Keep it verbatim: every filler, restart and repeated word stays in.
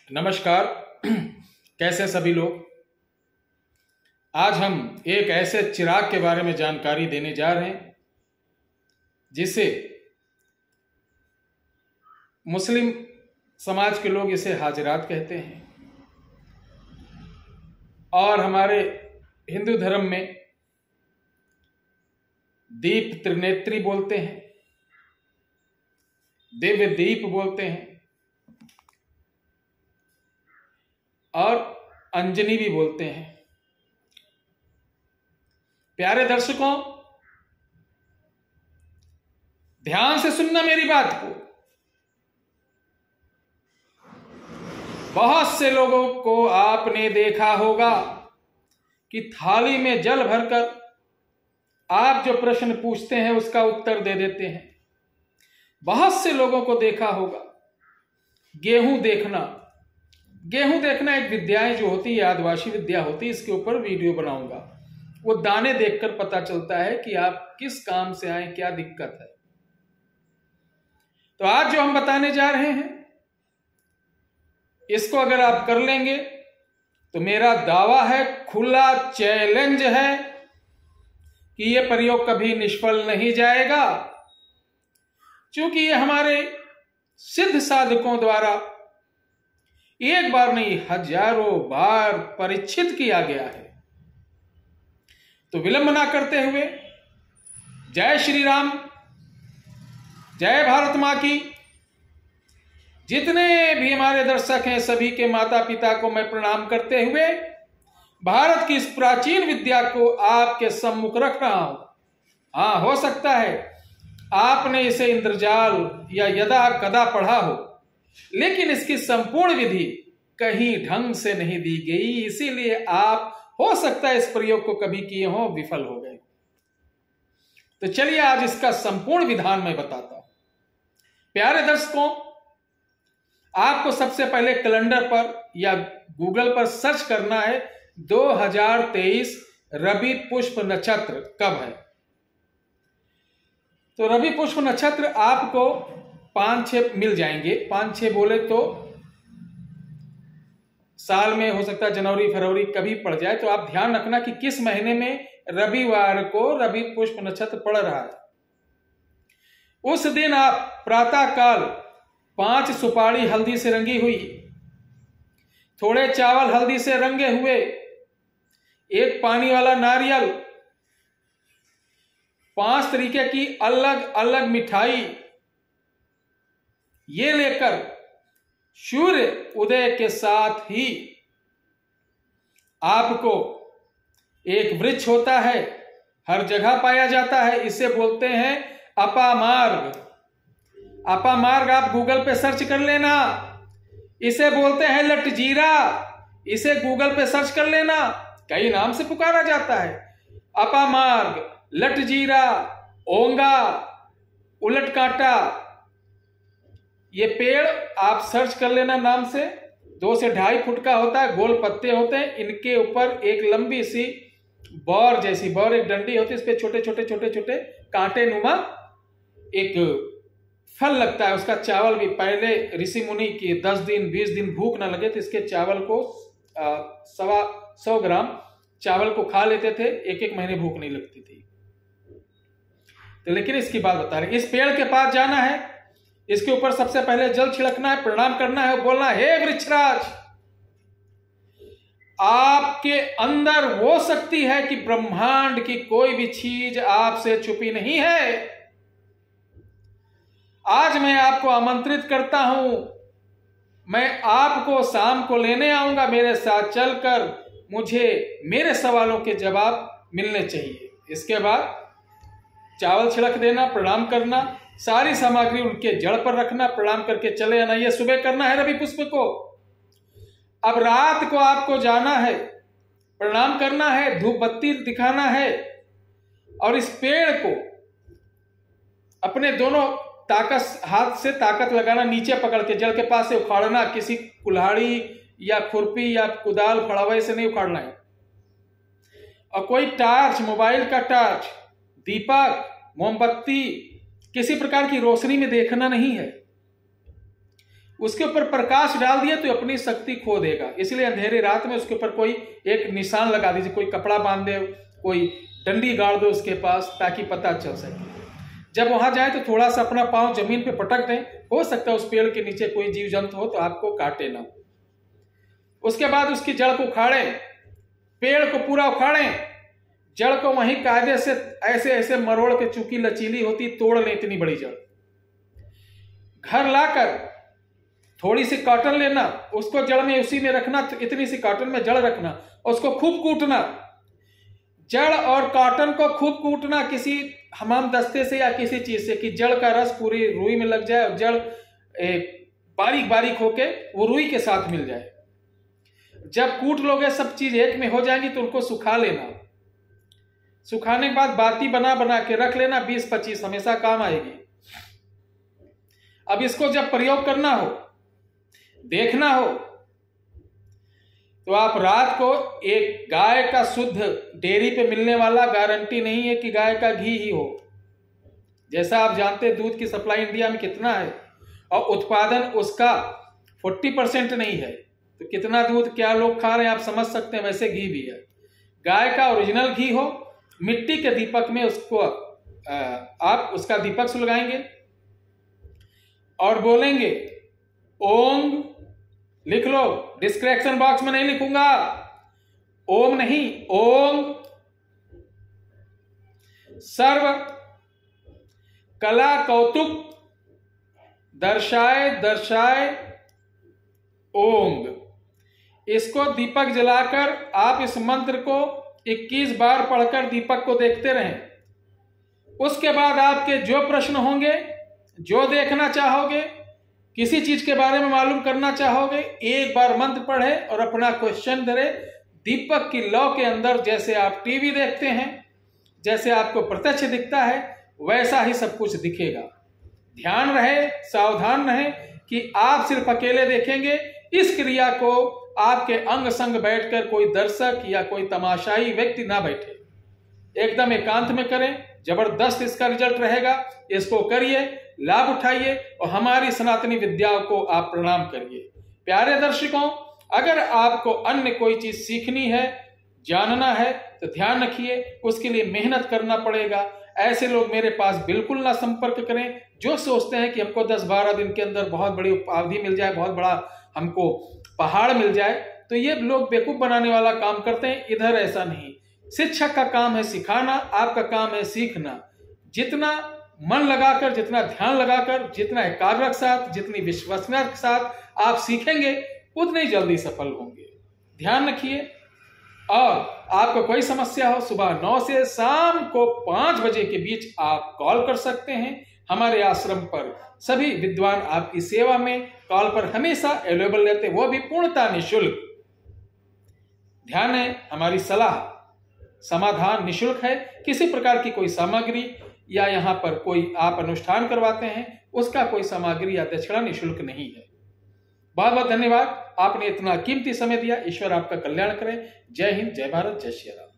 नमस्कार। कैसे सभी लोग। आज हम एक ऐसे चिराग के बारे में जानकारी देने जा रहे हैं जिसे मुस्लिम समाज के लोग इसे हाजरात कहते हैं और हमारे हिंदू धर्म में दीप त्रिनेत्री बोलते हैं, दिव्य दीप बोलते हैं और अंजनी भी बोलते हैं। प्यारे दर्शकों, ध्यान से सुनना मेरी बात को। बहुत से लोगों को आपने देखा होगा कि थाली में जल भरकर आप जो प्रश्न पूछते हैं उसका उत्तर दे देते हैं। बहुत से लोगों को देखा होगा गेहूं देखना गेहूं देखना एक विद्याएं जो होती है, आदिवासी विद्या होती है, इसके ऊपर वीडियो बनाऊंगा। वो दाने देखकर पता चलता है कि आप किस काम से आए, क्या दिक्कत है। तो आज जो हम बताने जा रहे हैं इसको अगर आप कर लेंगे तो मेरा दावा है, खुला चैलेंज है कि यह प्रयोग कभी निष्फल नहीं जाएगा, क्योंकि ये हमारे सिद्ध साधकों द्वारा एक बार नहीं हजारों बार परीक्षित किया गया है। तो विलंब ना करते हुए जय श्री राम, जय भारत मां की। जितने भी हमारे दर्शक हैं सभी के माता पिता को मैं प्रणाम करते हुए भारत की इस प्राचीन विद्या को आपके सम्मुख रख रहा हूं। हाँ, हो सकता है आपने इसे इंद्रजाल या यदा कदा पढ़ा हो, लेकिन इसकी संपूर्ण विधि कहीं ढंग से नहीं दी गई, इसीलिए आप हो सकता है इस प्रयोग को कभी किए हो, विफल हो गए। तो चलिए आज इसका संपूर्ण विधान मैं बताता हूं। प्यारे दर्शकों, आपको सबसे पहले कैलेंडर पर या गूगल पर सर्च करना है दो हज़ार तेईस रवि पुष्प नक्षत्र कब है। तो रवि पुष्प नक्षत्र आपको पांच छह मिल जाएंगे। पांच छह बोले तो साल में हो सकता है जनवरी फरवरी कभी पड़ जाए। तो आप ध्यान रखना कि किस महीने में रविवार को रवि पुष्प नक्षत्र पड़ रहा है। उस दिन आप प्रातः काल पांच सुपारी हल्दी से रंगी हुई, थोड़े चावल हल्दी से रंगे हुए, एक पानी वाला नारियल, पांच तरीके की अलग अलग मिठाई, ये लेकर सूर्य उदय के साथ ही आपको एक वृक्ष होता है, हर जगह पाया जाता है, इसे बोलते हैं अपामार्ग। अपामार्ग आप गूगल पे सर्च कर लेना। इसे बोलते हैं लटजीरा, इसे गूगल पे सर्च कर लेना, कई नाम से पुकारा जाता है। अपामार्ग, लटजीरा, ओंगा, उलट कांटा, ये पेड़ आप सर्च कर लेना नाम से। दो से ढाई फुट का होता है, गोल पत्ते होते हैं, इनके ऊपर एक लंबी सी बौर जैसी बौर एक डंडी होती है, इस पे छोटे छोटे छोटे छोटे कांटे नुमा एक फल लगता है। उसका चावल भी पहले ऋषि मुनि की दस दिन बीस दिन भूख ना लगे तो इसके चावल को आ, सवा सौ ग्राम चावल को खा लेते थे, एक एक महीने भूख नहीं लगती थी। तो लेकिन इसकी बात बता रहे, इस पेड़ के पास जाना है, इसके ऊपर सबसे पहले जल छिड़कना है, प्रणाम करना है, बोलना है, हे वृक्षराज, आपके अंदर वो शक्ति है कि ब्रह्मांड की कोई भी चीज आपसे छुपी नहीं है। आज मैं आपको आमंत्रित करता हूं, मैं आपको शाम को लेने आऊंगा, मेरे साथ चलकर मुझे मेरे सवालों के जवाब मिलने चाहिए। इसके बाद चावल छिड़क देना, प्रणाम करना, सारी सामग्री उनके जड़ पर रखना, प्रणाम करके चले आना। ये सुबह करना है रवि पुष्प को। अब रात को आपको जाना है, प्रणाम करना है, धूप बत्ती दिखाना है और इस पेड़ को अपने दोनों ताकत हाथ से ताकत लगाना, नीचे पकड़ के जड़ के पास से उखाड़ना, किसी कुल्हाड़ी या खुरपी या कुदाल फड़ावे से नहीं उखाड़ना है। और कोई टार्च, मोबाइल का टार्च, दीपक, मोमबत्ती, किसी प्रकार की रोशनी में देखना नहीं है। उसके ऊपर प्रकाश डाल दिया तो अपनी शक्ति खो देगा। इसलिए अंधेरी रात में उसके ऊपर कोई एक निशान लगा दीजिए, कोई कपड़ा बांध दे, कोई डंडी गाड़ दो उसके पास, ताकि पता चल सके। जब वहां जाए तो थोड़ा सा अपना पांव जमीन पे पटक दें, हो सकता है उस पेड़ के नीचे कोई जीव जंतु हो तो आपको काटे ना। उसके बाद उसकी जड़ को उखाड़ें, पेड़ को पूरा उखाड़ें, जड़ को वहीं कायदे से ऐसे ऐसे मरोड़ के, चूंकि लचीली होती, तोड़ लें इतनी बड़ी जड़। घर लाकर थोड़ी सी कॉटन लेना, उसको जड़ में उसी में रखना, इतनी सी कॉटन में जड़ रखना, उसको खूब कूटना। जड़ और कॉटन को खूब कूटना किसी हमाम दस्ते से या किसी चीज से, कि जड़ का रस पूरी रुई में लग जाए और जड़ बारीक बारीक होके वो रुई के साथ मिल जाए। जब कूट लोगे सब चीज एक में हो जाएंगी तो उनको सुखा लेना। सुखाने के बाद बाती बना बना के रख लेना, बीस पच्चीस हमेशा काम आएगी। अब इसको जब प्रयोग करना हो, देखना हो, तो आप रात को एक गाय का शुद्ध डेयरी पे मिलने वाला, गारंटी नहीं है कि गाय का घी ही हो। जैसा आप जानते हैं दूध की सप्लाई इंडिया में कितना है और उत्पादन उसका चालीस परसेंट नहीं है, तो कितना दूध क्या लोग खा रहे हैं आप समझ सकते हैं। वैसे घी भी है, गाय का ओरिजिनल घी हो, मिट्टी के दीपक में उसको आप उसका दीपक सुलगाएंगे और बोलेंगे ओम, लिख लो, डिस्क्रिप्शन बॉक्स में नहीं लिखूंगा, ओम नहीं, ओम सर्व कला कौतुक दर्शाए दर्शाए ओंग। इसको दीपक जलाकर आप इस मंत्र को इक्कीस बार पढ़कर दीपक को देखते रहें। उसके बाद आपके जो प्रश्न होंगे, जो देखना चाहोगे, किसी चीज के बारे में मालूम करना चाहोगे, एक बार मंत्र पढ़े और अपना क्वेश्चन धरे। दीपक की लौ के अंदर जैसे आप टीवी देखते हैं, जैसे आपको प्रत्यक्ष दिखता है, वैसा ही सब कुछ दिखेगा। ध्यान रहे, सावधान रहे कि आप सिर्फ अकेले देखेंगे। इस क्रिया को आपके अंग संग बैठकर कोई दर्शक या कोई तमाशाई व्यक्ति ना बैठे, एकदम एकांत में करें। जबरदस्त इसका रिजल्ट रहेगा। इसको करिए, लाभ उठाइए और हमारी सनातनी विद्याओं को आप प्रणाम करिए। प्यारे दर्शकों, अगर आपको अन्य कोई चीज सीखनी है, जानना है, तो ध्यान रखिए उसके लिए मेहनत करना पड़ेगा। ऐसे लोग मेरे पास बिल्कुल ना संपर्क करें जो सोचते हैं कि हमको दस बारह दिन के अंदर बहुत बड़ी उपाधि मिल जाए, बहुत बड़ा हमको पहाड़ मिल जाए। तो ये लोग बेवकूफ बनाने वाला काम करते हैं। इधर ऐसा नहीं। शिक्षक का काम है सिखाना, आपका काम है सीखना। जितना मन लगाकर, जितना ध्यान लगाकर, जितना एकाग्रता के साथ, जितनी विश्वसनीयता के साथ आप सीखेंगे, उतनी जल्दी सफल होंगे। ध्यान रखिए। और आपको कोई समस्या हो, सुबह नौ से शाम को पांच बजे के बीच आप कॉल कर सकते हैं। हमारे आश्रम पर सभी विद्वान आपकी सेवा में कॉल पर हमेशा अवेलेबल रहते, वो भी पूर्णतः निःशुल्क। ध्यान है, हमारी सलाह समाधान निःशुल्क है। किसी प्रकार की कोई सामग्री या यहाँ पर कोई आप अनुष्ठान करवाते हैं, उसका कोई सामग्री या दक्षिणा निःशुल्क नहीं है। बहुत बहुत धन्यवाद, आपने इतना कीमती समय दिया। ईश्वर आपका कल्याण करे। जय हिंद, जय भारत, जय श्री राम।